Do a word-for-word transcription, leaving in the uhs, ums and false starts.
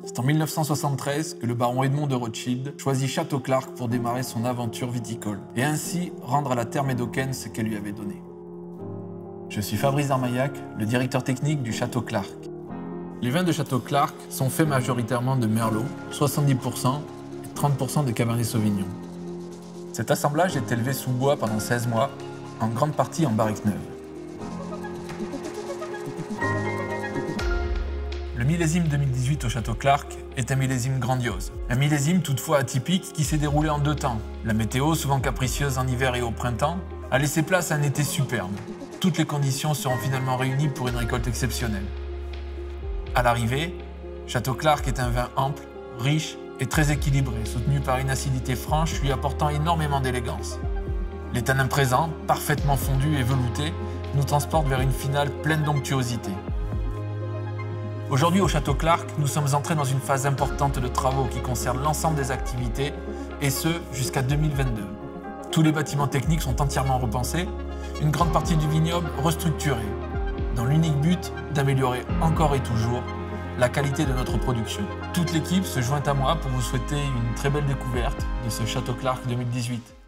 C'est en mille neuf cent soixante-treize que le baron Edmond de Rothschild choisit Château Clark pour démarrer son aventure viticole et ainsi rendre à la terre médocaine ce qu'elle lui avait donné. Je suis Fabrice Darmaillac, le directeur technique du Château Clark. Les vins de Château Clark sont faits majoritairement de Merlot, soixante-dix pour cent, et trente pour cent de Cabernet Sauvignon. Cet assemblage est élevé sous bois pendant seize mois, en grande partie en barrique neuve. Le millésime deux mille dix-huit au Château Clark est un millésime grandiose. Un millésime toutefois atypique qui s'est déroulé en deux temps. La météo, souvent capricieuse en hiver et au printemps, a laissé place à un été superbe. Toutes les conditions seront finalement réunies pour une récolte exceptionnelle. À l'arrivée, Château Clark est un vin ample, riche et très équilibré, soutenu par une acidité franche lui apportant énormément d'élégance. Les tanins présents, parfaitement fondus et veloutés, nous transportent vers une finale pleine d'onctuosité. Aujourd'hui, au Château Clark, nous sommes entrés dans une phase importante de travaux qui concerne l'ensemble des activités, et ce, jusqu'à deux mille vingt-deux. Tous les bâtiments techniques sont entièrement repensés, une grande partie du vignoble restructurée, dans l'unique but d'améliorer encore et toujours la qualité de notre production. Toute l'équipe se joint à moi pour vous souhaiter une très belle découverte de ce Château Clark deux mille dix-huit.